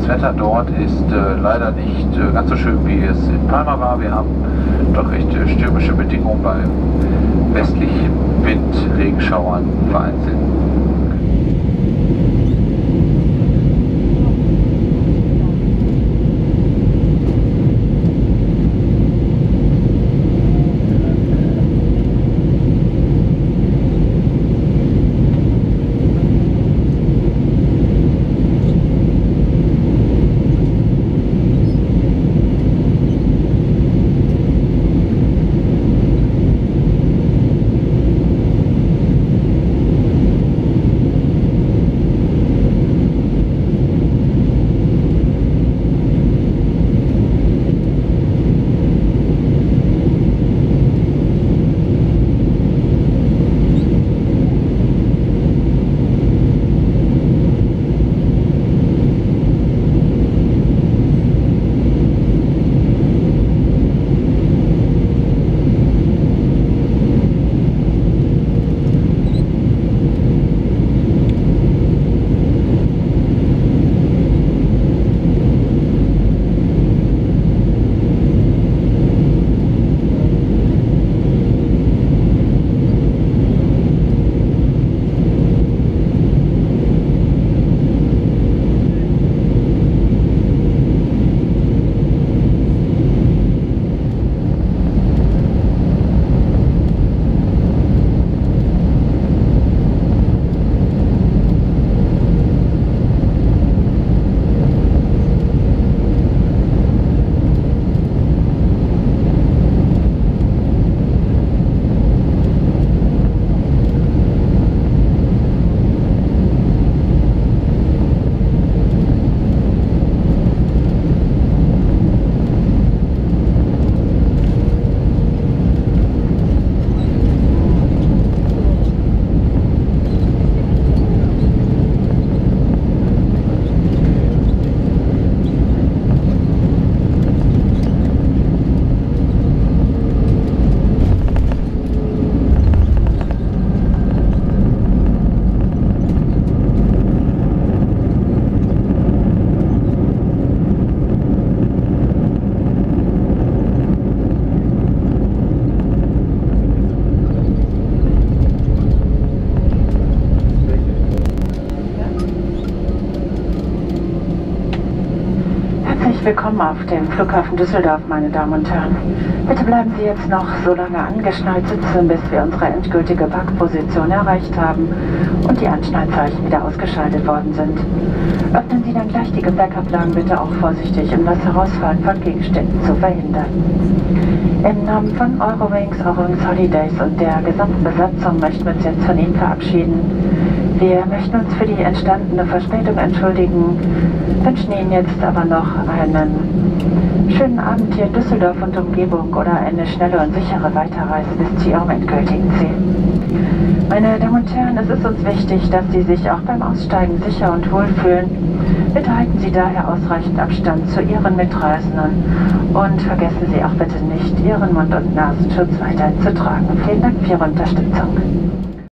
Das Wetter dort ist leider nicht ganz so schön, wie es in Palma war. Wir haben doch recht stürmische Bedingungen bei westlichen Wind, Regenschauern vereinzelt. Willkommen auf dem Flughafen Düsseldorf, meine Damen und Herren. Bitte bleiben Sie jetzt noch so lange angeschnallt sitzen, bis wir unsere endgültige Parkposition erreicht haben und die Anschnallzeichen wieder ausgeschaltet worden sind. Öffnen Sie dann gleich die Gepächablagen bitte auch vorsichtig, um das Herausfallen von Gegenständen zu verhindern. Im Namen von Eurowings, Eurowings Holidays und der gesamten Besatzung möchten wir uns jetzt von Ihnen verabschieden. Wir möchten uns für die entstandene Verspätung entschuldigen, wünschen Ihnen jetzt aber noch einen schönen Abend hier in Düsseldorf und Umgebung oder eine schnelle und sichere Weiterreise bis zu Ihrem endgültigen Ziel. Meine Damen und Herren, es ist uns wichtig, dass Sie sich auch beim Aussteigen sicher und wohl fühlen. Bitte halten Sie daher ausreichend Abstand zu Ihren Mitreisenden und vergessen Sie auch bitte nicht, Ihren Mund- und Nasenschutz weiterhin zu tragen. Vielen Dank für Ihre Unterstützung.